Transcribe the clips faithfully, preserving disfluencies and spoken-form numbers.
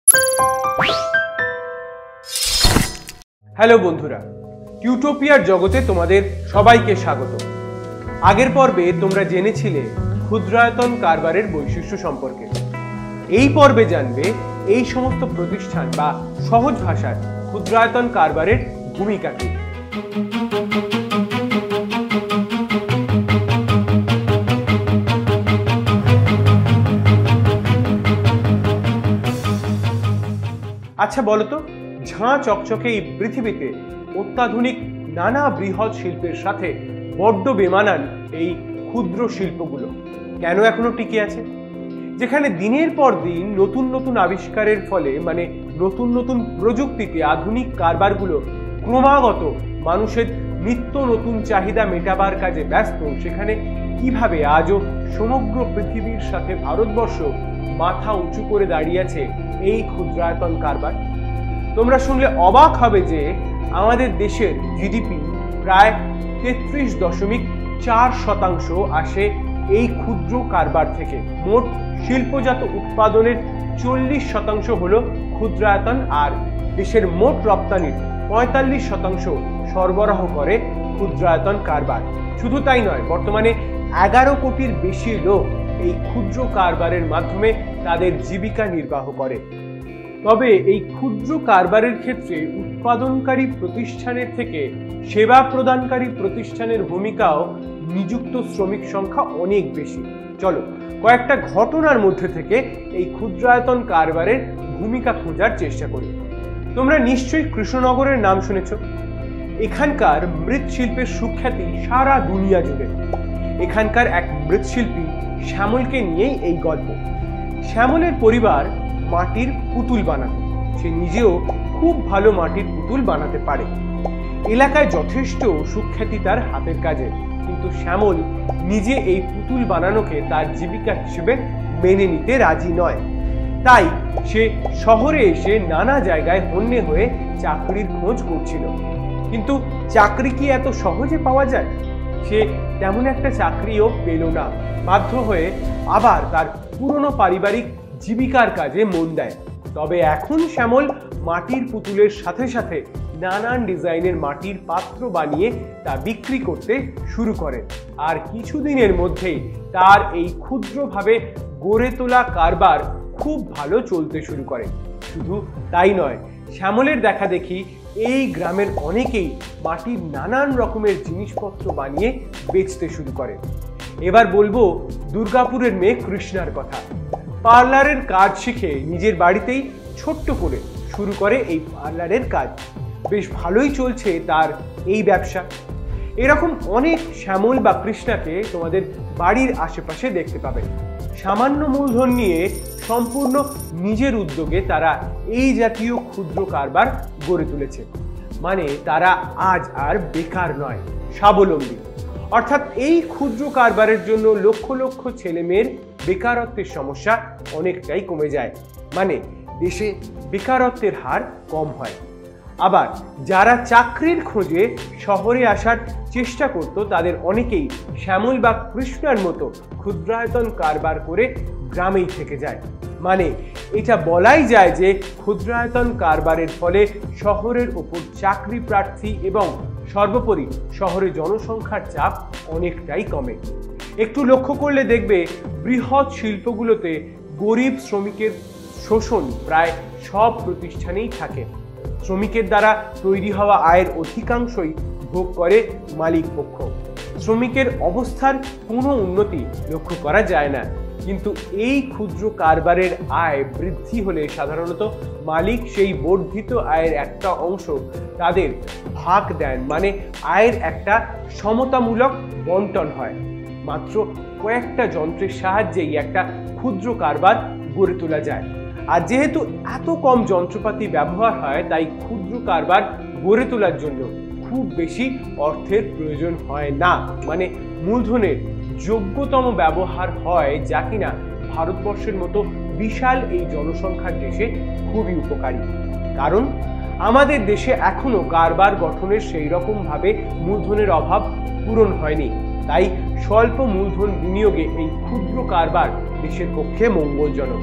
Hello বন্ধুরা, টিউটোপিয়ার জগতে তোমাদের সবাইকে স্বাগত। আগের পর্বে তোমরা জেনেছিলে ক্ষুদ্রায়তন কারবারের বৈশিষ্ট্য সম্পর্কে। এই পর্বে জানবে এই সমস্ত প্রতিষ্ঠান বা সহজ ভাষায় ক্ষুদ্রায়তন কারবারের ভূমিকা কি। আচ্ছা বলতো, ঝাঁ চকচকে এই পৃথিবীতে অত্যাধুনিক নানা বৃহৎ শিল্পের সাথে বড্ড বেমানান এই ক্ষুদ্র শিল্পগুলো কেন এখনো টিকে আছে? যেখানে দিনের পর দিন নতুন নতুন আবিষ্কারের ফলে, মানে নতুন নতুন প্রযুক্তিতে আধুনিক কারবারগুলো ক্রমাগত মানুষের নিত্য নতুন চাহিদা মেটাবার কাজে ব্যস্ত, সেখানে কিভাবে আজও সমগ্র পৃথিবীর সাথে ভারতবর্ষ মাথা উঁচু করে দাঁড়িয়ে আছে এই ক্ষুদ্রায়তন কারবার? তোমরা শুনলে অবাক হবে যে আমাদের দেশের জিডিপি প্রায় তেত্রিশ দশমিক চার শতাংশ আসে এই ক্ষুদ্র কারবার থেকে। মোট শিল্পজাত উৎপাদনের চল্লিশ শতাংশ হল ক্ষুদ্রায়তন, আর দেশের মোট রপ্তানির পঁয়তাল্লিশ শতাংশ সরবরাহ করে ক্ষুদ্রায়তন কারবার। শুধু তাই নয়, বর্তমানে এগারো কোটির বেশি লোক এই ক্ষুদ্র কারবারের মাধ্যমে তাদের জীবিকা নির্বাহ করে। তবে এই ক্ষুদ্র কারবারের ক্ষেত্রে উৎপাদনকারী প্রতিষ্ঠানের থেকে সেবা প্রদানকারী প্রতিষ্ঠানের ভূমিকাও নিযুক্ত শ্রমিক সংখ্যা অনেক বেশি। চলো কয়েকটা ঘটনার মধ্যে থেকে এই ক্ষুদ্রায়তন কারবারের ভূমিকা খোঁজার চেষ্টা করি। তোমরা নিশ্চয়ই কৃষ্ণনগরের নাম শুনেছ। এখানকার মৃৎশিল্পের সুখ্যাতি সারা দুনিয়া জুড়ে। এখানকার এক মৃৎশিল্পী শ্যামলকে নিয়েই এই গল্প। শ্যামলের পরিবার মাটির পুতুল বানাতো। সে নিজেও খুব ভালো মাটির পুতুল বানাতে পারে। এলাকায় যথেষ্ট সুখ্যাতি তার হাতের কাজে, কিন্তু শ্যামল নিজে এই পুতুল বানানোকে তার জীবিকা হিসেবে মেনে নিতে রাজি নয়। তাই সে শহরে এসে নানা জায়গায় হন্যে হয়ে চাকরির খোঁজ করছিল। কিন্তু চাকরি কি এত সহজে পাওয়া যায়? সে তেমন একটা চাকরিও পেল না। বাধ্য হয়ে আবার তার পুরনো পারিবারিক জীবিকার কাজে মন দেয়। তবে এখন শ্যামল মাটির পুতুলের সাথে সাথে নানান ডিজাইনের মাটির পাত্র বানিয়ে তা বিক্রি করতে শুরু করে। আর কিছুদিনের মধ্যেই তার এই ক্ষুদ্রভাবে গড়ে তোলা কারবার খুব ভালো চলতে শুরু করে। শুধু তাই নয়, শ্যামলের দেখা দেখি এই গ্রামের অনেকেই মাটির নানান রকমের জিনিসপত্র বানিয়ে বেচতে শুরু করে। এবার বলবো দুর্গাপুরের মেয়ে কৃষ্ণার কথা। পার্লারের কাজ শিখে নিজের বাড়িতেই ছোট্ট করে শুরু করে এই পার্লারের কাজ। বেশ ভালোই চলছে তার এই ব্যবসা। এরকম অনেক শ্যামল বা কৃষ্ণাকে তোমাদের বাড়ির আশেপাশে দেখতে পাবে। সামান্য মূলধন নিয়ে সম্পূর্ণ নিজের উদ্যোগে তারা এই জাতীয় ক্ষুদ্র কারবার গড়ে তুলেছে। মানে তারা আজ আর বেকার নয়, স্বাবলম্বী। অর্থাৎ এই ক্ষুদ্র কারবারের জন্য লক্ষ লক্ষ ছেলে মেয়ের বেকারত্বের সমস্যা অনেকটাই কমে যায়। মানে দেশে বেকারত্বের হার কম হয়। আবার যারা চাকরির খোঁজে শহরে আসার চেষ্টা করত, তাদের অনেকেই শ্যামল বা কৃষ্ণার মতো ক্ষুদ্রায়তন কারবার করে গ্রামেই থেকে যায়। মানে এটা বলাই যায় যে ক্ষুদ্রায়তন কারবারের ফলে শহরের ওপর চাকরি প্রার্থী এবং সর্বোপরি শহরে জনসংখ্যার চাপ অনেকটাই কমে। একটু লক্ষ্য করলে দেখবে বৃহৎ শিল্পগুলোতে গরিব শ্রমিকের শোষণ প্রায় সব প্রতিষ্ঠানেই থাকে। শ্রমিকের দ্বারা তৈরি হওয়া আয়ের অধিকাংশই ভোগ করে মালিক পক্ষ। শ্রমিকের অবস্থার কোনো উন্নতি লক্ষ্য করা যায় না। কিন্তু এই ক্ষুদ্র কারবারের আয় বৃদ্ধি হলে সাধারণত মালিক সেই বর্ধিত আয়ের একটা অংশ তাদের ভাগ দেন। মানে আয়ের একটা সমতামূলক বন্টন হয়। মাত্র কয়েকটা যন্ত্রের সাহায্যেই একটা ক্ষুদ্র কারবার গড়ে তোলা যায়। আর যেহেতু এত কম যন্ত্রপাতি ব্যবহার হয়, তাই ক্ষুদ্র কারবার গড়ে তোলার জন্য খুব বেশি অর্থের প্রয়োজন হয় না। মানে মূলধনের যোগ্যতম ব্যবহার হয়, যা কিনা ভারতবর্ষের মতো বিশাল এই জনসংখ্যার দেশে খুবই উপকারী। কারণ আমাদের দেশে এখনো কারবার গঠনের সেই রকম ভাবে মূলধনের অভাব পূরণ হয়নি। তাই স্বল্প মূলধন বিনিয়োগে এই ক্ষুদ্র কারবার দেশের পক্ষে মঙ্গলজনক।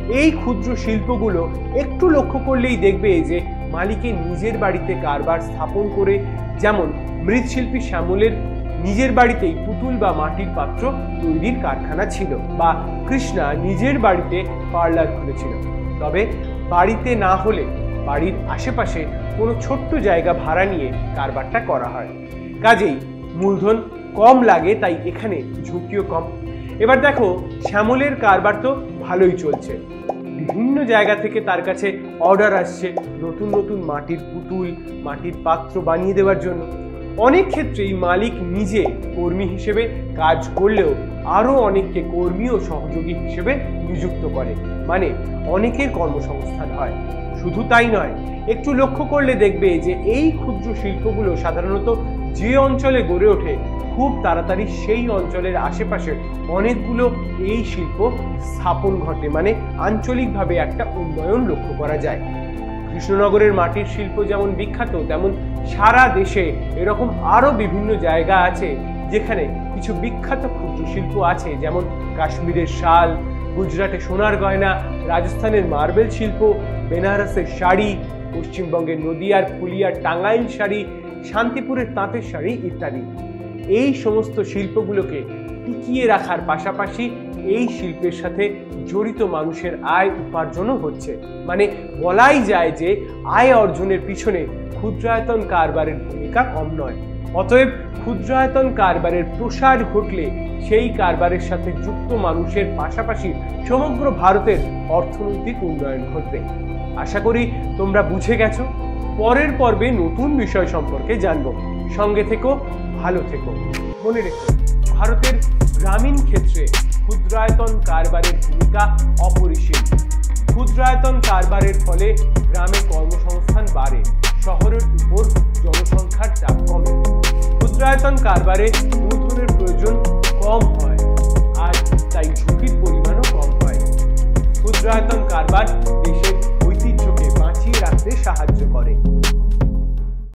এই ক্ষুদ্র শিল্পগুলো একটু লক্ষ্য করলেই দেখবে যে মালিকের নিজের বাড়িতে কারবার স্থাপন করে, যেমন মৃৎশিল্পী শ্যামলের নিজের বাড়িতেই পুতুল বা মাটির পাত্র তৈরির কারখানা ছিল, বা কৃষ্ণা নিজের বাড়িতে পার্লার খুলেছিল। তবে বাড়িতে না হলে বাড়ির আশেপাশে কোনো ছোট্ট জায়গা ভাড়া নিয়ে কারবারটা করা হয়। কাজেই মূলধন কম লাগে, তাই এখানে ঝুঁকিও কম। এবার দেখো, শ্যামলের কারবার তো ভালোই চলছে। বিভিন্ন জায়গা থেকে তার কাছে অর্ডার আসছে নতুন নতুন মাটির পুতুল, মাটির পাত্র বানিয়ে দেওয়ার জন্য। অনেক ক্ষেত্রেই মালিক নিজে কর্মী হিসেবে কাজ করলেও আরো অনেককে কর্মী ও সহযোগী হিসেবে নিযুক্ত করে, মানে অনেকের কর্মসংস্থান হয়। শুধু তাই নয়, একটু লক্ষ্য করলে দেখবে যে এই ক্ষুদ্র শিল্পগুলো সাধারণত যে অঞ্চলে গড়ে ওঠে, খুব তাড়াতাড়ি সেই অঞ্চলের আশেপাশে অনেকগুলো এই শিল্প স্থাপন ঘটে, মানে আঞ্চলিকভাবে একটা উন্নয়ন লক্ষ্য করা যায়। কৃষ্ণনগরের মাটির শিল্প যেমন বিখ্যাত, তেমন সারা দেশে এরকম আরো বিভিন্ন জায়গা আছে যেখানে কিছু বিখ্যাত ক্ষুদ্র শিল্প আছে, যেমন কাশ্মীরের শাল, গুজরাটে সোনার গয়না, রাজস্থানের মার্বেল শিল্প, বেনারসের শাড়ি, পশ্চিমবঙ্গের নদিয়ার ফুলিয়ার টাঙ্গাইল শাড়ি, শান্তিপুরের তাঁতের শাড়ি ইত্যাদি। এই সমস্ত শিল্পগুলোকে টিকিয়ে রাখার পাশাপাশি এই শিল্পের সাথে জড়িত মানুষের আয় উপার্জনও হচ্ছে, মানে বলাই যায় যে আয় অর্জনের পিছনে ক্ষুদ্রায়তন কারবারের ভূমিকা কম নয়। অতএব ক্ষুদ্রায়তন কারবারের প্রসার ঘটলে সেই কারবারের সাথে যুক্ত মানুষের পাশাপাশি সমগ্র ভারতের অর্থনৈতিক উন্নয়ন ঘটবে। আশা করি তোমরা বুঝে গেছো। পরের পর্বে নতুন বিষয় সম্পর্কে জানবো। সঙ্গে থেকো, ভালো থেকো। মনে রেখো, ভারতের গ্রামীণ ক্ষেত্রে ক্ষুদ্রায়তন কারবারের ভূমিকা অপরিসীম। ক্ষুদ্রায়তন কারবারের ফলে গ্রামে কর্মসংস্থান বাড়ে, শহরের উপর জনসংখ্যার চাপ কমে। ক্ষুদ্রায়তন কারবারে মূলধনের প্রয়োজন কম হয়, আর তাই ঝুঁকির পরিমাণও কম হয়। ক্ষুদ্রায়তন কারবার দেশের ঐতিহ্যকে বাঁচিয়ে রাখতে সাহায্য করে।